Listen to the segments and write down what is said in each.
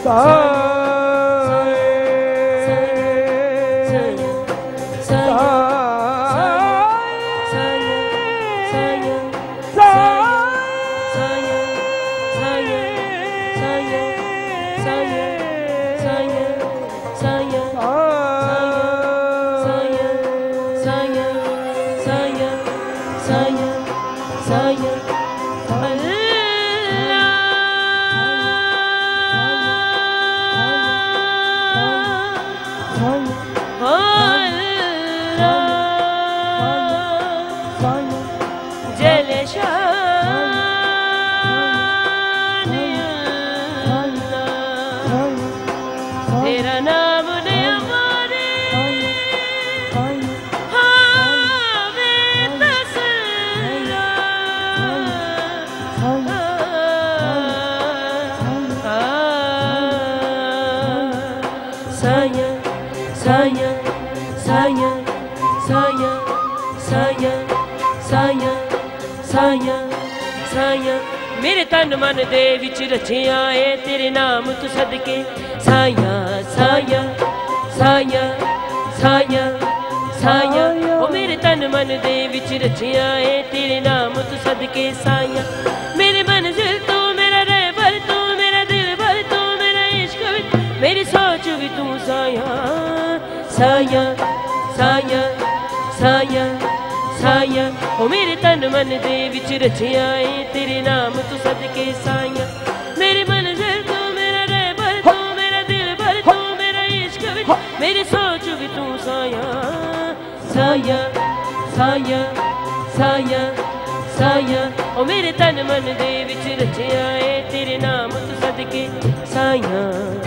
मेरे तन मन दे विच रचिया ए तेरे नाम तू सदके साया साया साया साया साया ओ मेरे तन मन दे विच रचिया ए तेरे नाम तू सदके साया मेरे मंजिल तू मेरा रहबर तू मेरा दिल भर तू मेरा इश्क भी मेरी सोच भी तू साया साया साया साया साया ओ मेरे तन मन दे विच रचिया ए तेरे नाम तू सदके साया मेरी मंजिल तू मेरा रहबर तू मेरा दिल भर तू मेरा इश्क भी मेरी सोच भी तू साया साया साया साया साया ओ मेरे तन मन दे विच रचिया ए तेरे नाम तू सदके साया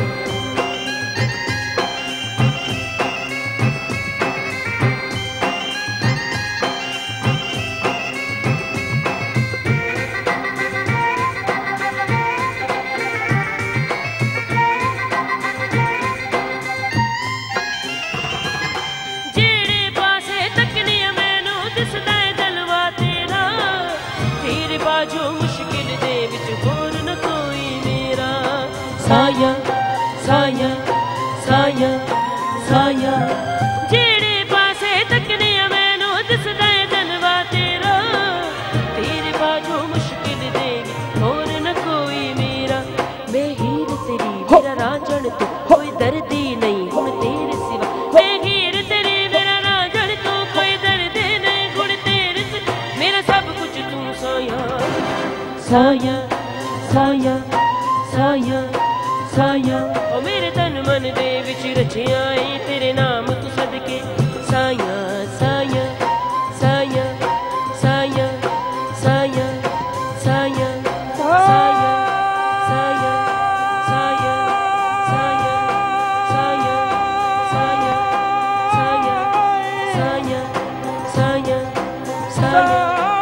जो मुश्किल दे विच होर न कोई मेरा साया साया साया साया जेड़े पासे तकने मैनू दिसदा है जलवा तेरा तेरे बाजू मुश्किल दे विच होर न कोई मेरा मैं हीर तेरी मेरा रांझण तू कोई दर्दी नहीं हुण तेरे सिवा मैं हीर तेरी मेरा रांझण तू कोई दर्दी नहीं हुण तेरे सिवा मेरा सब कुछ तू साया साया साया साया साया ओ मेरे तन मन दे विच रचिया ए तेरे नाम तू सदके साया साया साया साया साया साया साया साया साया साया साया साया साया साया साया साया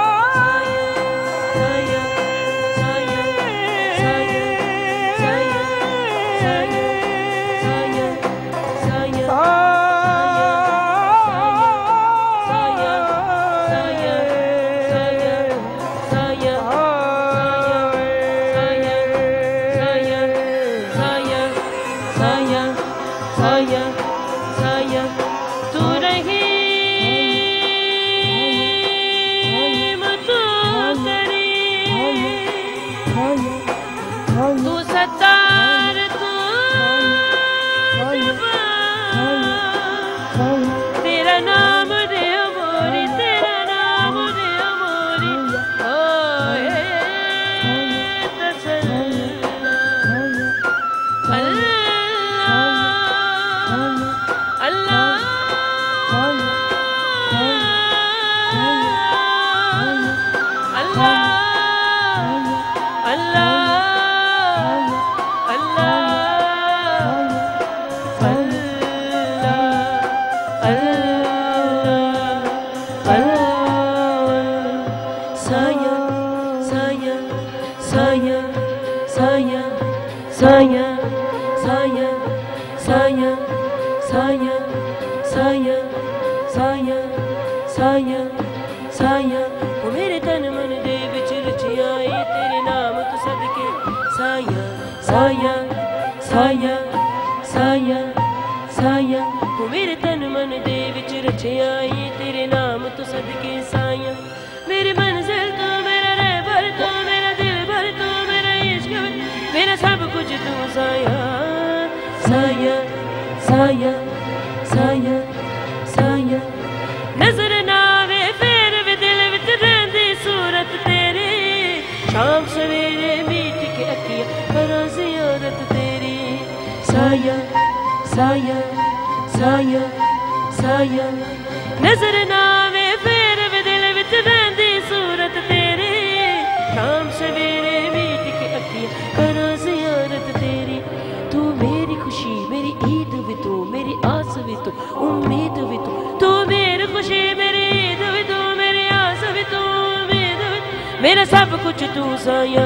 तू सत्तार तू तेरा नाम दे मोरी तेरा नाम दे मोरी अल्लाह अल्लाह अल्लाह अल्लाह साया साया साया साया साया साया साया साया ओ मेरे तन मन दे विच रचिया ए तेरे नाम तू सदके साया साया साया साया साया तू मेरे तन मन दे विच रचिया तेरे नाम तो सदके साया मेरी मंजिल तू मेरा रहबर तू मेरा दिल भर तू मेरा इश्क मेरा सब कुछ तू साया साया साया साया साया नजर ना आवे फिर भी दिल विच रहंदी सूरत तेरी शाम सवेरे मीठ के अखियां करा ज़ियारत तेरी साया साया साया साया नजर ना आवे फिर भी दिल विच रहंदी सूरत तेरी शाम सवेरे मीठ के अखियां करा ज़ियारत तेरी तू मेरी खुशी मेरी ईद भी तू मेरी आस भी तू उम्मीद भी तू मेरी खुशी मेरी ईद भी तू मेरी आस भी तू उम्मीद भी मेरा सब कुछ तू साया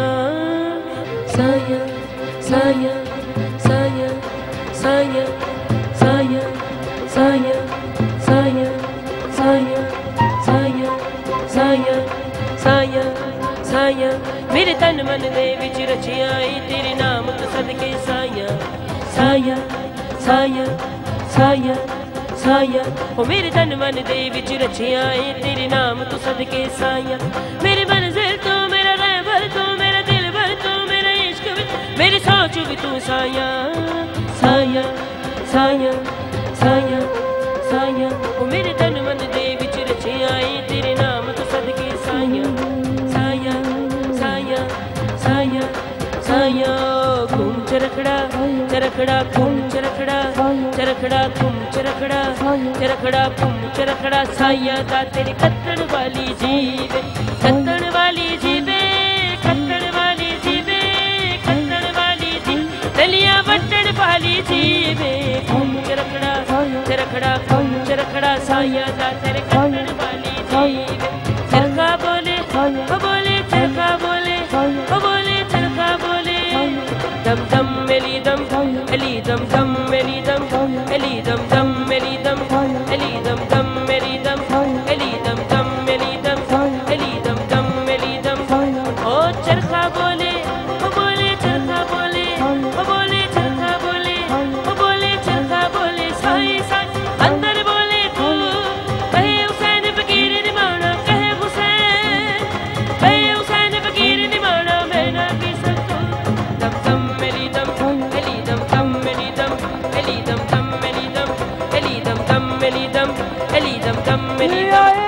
साया साया साया साया साया साया साया साया साया साया साया साया मेरे तन मन दे विच रचिया तेरे नाम तो सदके साया साया साया साया साया ओ मेरे तन मन दे विच रचिया तेरे नाम तो सदके साया मेरी मंजिल तू मेरा रहबर तू मेरा दिल भर तू मेरा इश्क भी मेरी सोच भी तू साया साया साया साया साया ओ मेरे तन मन दे विच रचिया तेरे नाम तो सदके साया साया साया साया साया घूम चरखड़ा चरखड़ा घूम चरखड़ा चरखड़ा घूम चरखड़ा चरखड़ा घूम चरखड़ा साया दा तेरी कत्तण वाली जीवे कत्तण वाली जीवे कत्तण वाली जीवे कत्तण वाली जी दलिया बट्टण वाली जीवे घूम चरखड़ा चरखड़ा घूम चरखड़ा साया दा तेरे कत्तण वाली जीवे चरखा बोले चरखा बोले चरखा बोले दम दम मेली दम अली दम दम मेली दम अली दम दम मेली दम अली दम दम मेली दम अली दम दम मेली दम अली दम दम मेली दम ओ चरखा बोले चरखा बोले चरखा बोले चरखा बोले साई साई अंदर बोले तू कहे हुसैन फकीर निमाना कहे हुसैन फकीर निमाना मैं ना की सकूं दम दम मेली दम अली दम दम मेली दम अली दम दम मेली दम अली दम दम मेली दम अली दम दम मेली दम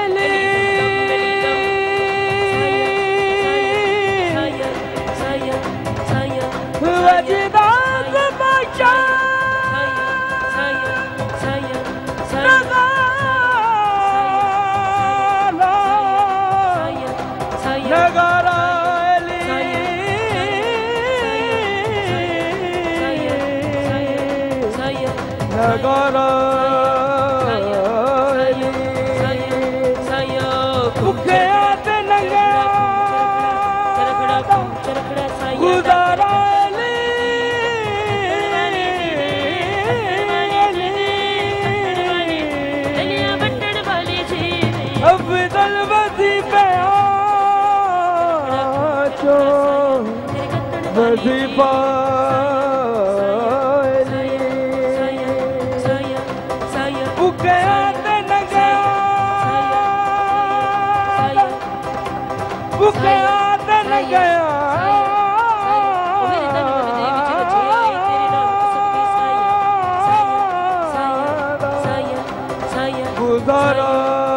साया साया साया वजदा तमाशा साया साया साया साया नगारा नगारा भुखे आते नंगा गुजारा अफजल वजीफा वजीफा गुजारा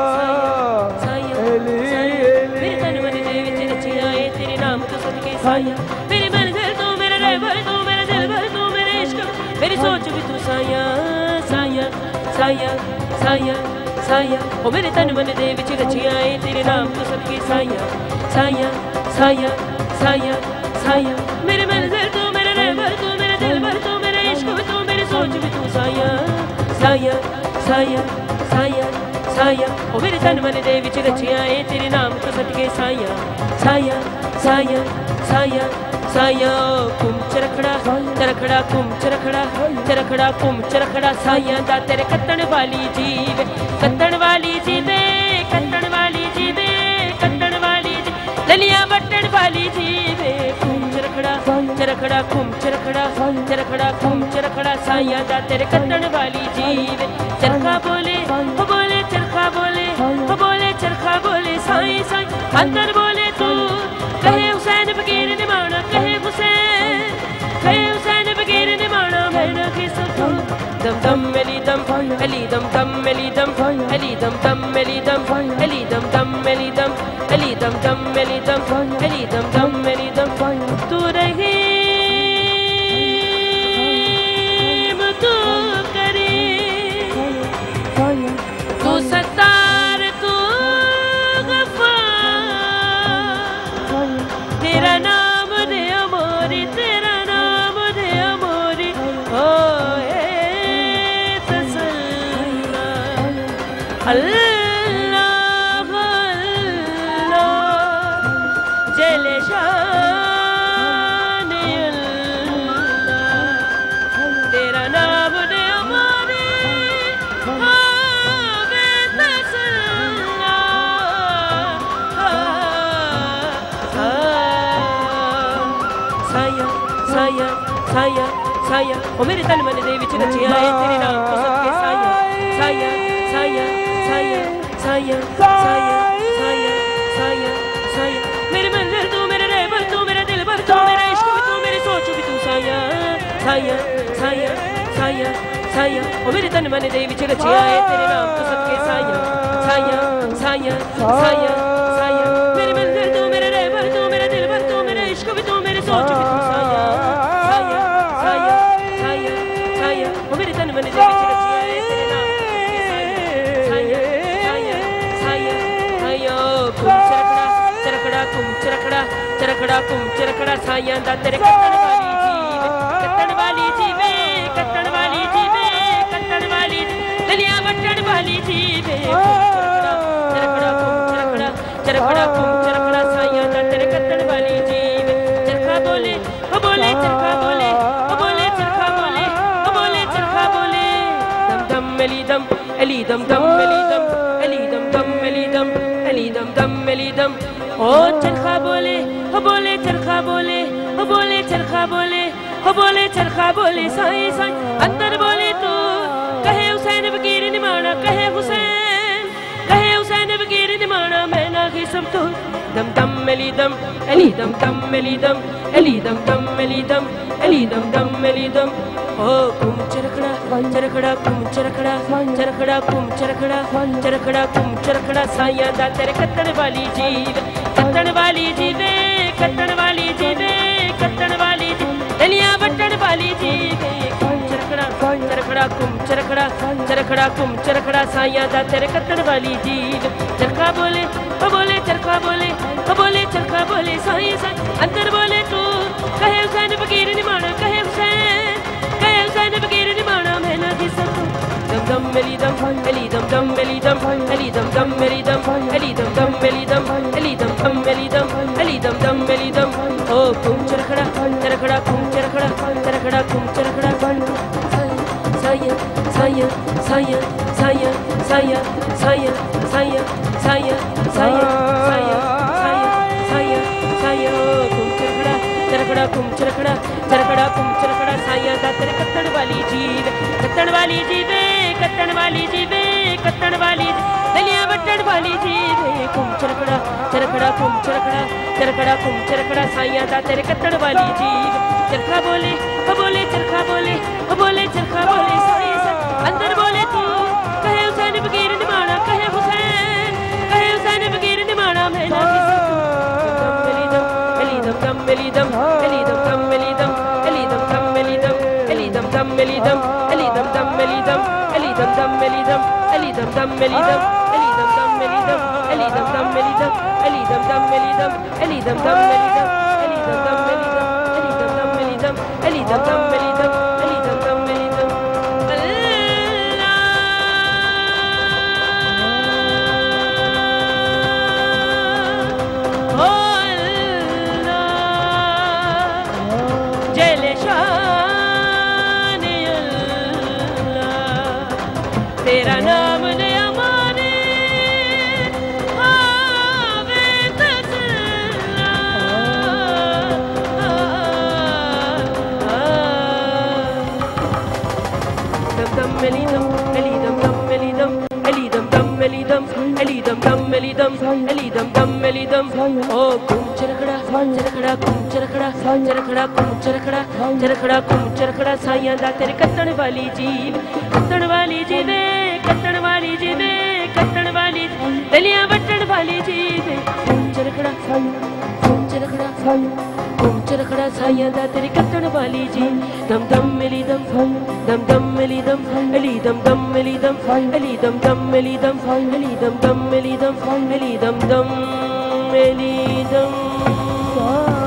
साया मेरी मंजिल तू मेरा रहबर तू मेरा दिल भर तू मेरा इश्क मेरी सोच भी तू साया साया साया साया साया ओ मेरे तन मन दे विच रचिया तेरे नाम तो सबके साया साया साया साया साया मेरी मंजिल तू मेरा रहबर तू मेरा दिल भर तू मेरा इश्क भी तू मेरी सोच भी तू साया साया साया साया साया ओ मेरे तन मन दे विच रचिया तेरे नाम तो सबके साया साया साया साया साया कुम चरखड़ा चरखड़ा कुम चरखड़ा चरखड़ा कुम चरखड़ा साया दा तेरे कत्तण वाली जीवे कत्तण वाली जीवे कत्तण वाली जीवे कत्तण वाली जी दलिया बट्टण वाली जीवे कुम चरखड़ा चरखड़ा घूम चरखड़ा घूम चरखड़ा साइया दा तेरे कत्तण वाली जीव चरखा बोले चरखा बोले चरखा बोले साई साई अंदर बोले तू कहे हुसैन फकीर ने माना कहे हुसैन फकीर ने माना मैंने किस तू दम दम मेली दम अली दम दम मेली दम अली दम दम मेली दम अली दम दम मेली दम अली दम दम मेली दम अली दम दम मेली दम तू रही तू करी तू सत्तार तू गफ्फार तेरा नाम दे अमोरी तेरा नाम दे अमोरी ओ तसल्ला अल्लाह अल्लाह जले शान अल्लाह तेरा नाम दे अमोरी ओ तसल्ला साया साया साया साया ओ मेरे तन मन दे विच रचिया है तेरे नाम को सबके साया साया साया साया साया साया साया साया साया मेरे मंदिर तू मेरे रहबर तू मेरा दिल भर तू मेरा इश्क भी तू मेरी सोच भी तू साया साया साया साया साया ओ मेरे तन मन दे विच रचिया है तेरे नाम को सबके साया साया साया साया साया मेरे मंदिर तू मेरे रहबर तू मेरा दिल भर तू मेरा इश्क भी तू मेरी सोच भी तू साया साया साया साया साया ओ मेरे तन मन दे विच रचिया है तेरे नाम को सबके साया साया साया साया घूम चरखड़ा घूम चरखड़ा घूम चरखड़ा साइया दा तेरे कत्तण वाली जीवे कत्तण वाली जीवे कत्तण वाली दलिया बटन वाली जीवे चरखड़ा घूम चरखड़ा साइया दा तेरे कत्तण वाली जीवे चरखा बोले ओ बोले चरखा बोले ओ बोले चरखा बोले ओ बोले चरखा बोले दम दम मेली दम अली दम दम मेली दम अली दम दम मेली दम अली दम दम मेली दम ओ चरखा बोले ओ बोले चरखा बोले ओ बोले चरखा बोले ओ बोले चरखा बोले साई साई अंदर बोले तू कहे हुसैन फकीर ने माना कहे हुसैन फकीर ने माना मैं ना की सब तो दम दम मेली दम अली दम दम मेली दम अली दम दम मेली दम अली दम दम मेली दम ओ घूम चरखड़ा घूम चरखड़ा साइया दा तेरे कत्तण वाली जीव कत्तण वाली जीवे कत्तण वाली जीवे कत्तण वाली दलिया बटन वाली जीवे घूम चरखड़ा साइया दा तेरे कत्तण वाली जीव चरखा बोले ओ बोले चरखा बोले ओ बोले चरखा बोले साई साई अंदर बोले तू कहे हुसैन फकीर ने माना कहे हुसैन फकीर ने माना मैं ना की सकूं दम दम मेली दम अली दम दम मेली दम अली दम दम मेली दम अली दम दम मेली दम अली दम दम मेली दम अली दम दम मेली दम ओ घूम चरखड़ा घूम चरखड़ा साया साया साया साया साया साया साया साया साया साया साया साया घूम चरखड़ा साया दा तेरे कत्तण वाली जीव कत्तण वाली जीवे कत्तण वाली जीवे कत्तण वाली दलिया बटन वाली जीवे घूम चरखड़ा साइया दा तेरे कत्तण वाली जीव चरखा बोले ओ बोले चरखा बोले ओ बोले चरखा बोले साई साई अंदर बोले तू कहे हुसैन फकीर ने माना कहे हुसैन फकीर ने माना मैं ना अली दम दम मेली दम अली दम दम मेली दम अली दम दम मेली दम अली दम दम मेली दम अली दम दम मेली दम अली दम दम मेली दम अली दम दम मेली दम अली दम दम मेली दम अली दम दम मेली दम अली दम दम मेली दम अली दम दम मेली दम अली दम दम मेली दम अली दम दम मेली दम अली दम दम मेली दम अली दम दम मेली दम अल्लाह ओ अल्लाह जले शान अल्लाह तेरा नाम ने अमाने आवे तसल्ला मेली दम मेली दम दम मेली दम मेली दम दम मेली दम मेली दम दम मेली दम मेली दम दम मेली दम ओ कुम चरखड़ा चरखड़ा कुम चरखड़ा चरखड़ा कुम चरखड़ा चरखड़ा कुम चरखड़ा साइयां दा तेरे कत्तण वाली जीव कत्तण वाली जीवे कत्तण वाली जीवे कत्तण वाली दलियां वटण वाली जीवे कुम चरखड़ा कुम चरखड़ा साइयां दा तेरे कत्तण वाली जी दम दम मेली दम दम दम मेली दम मेली दम दम मेली दम मेली दम दम मेली दम मेली दम दम मेली दम मेली दम दम मेली दम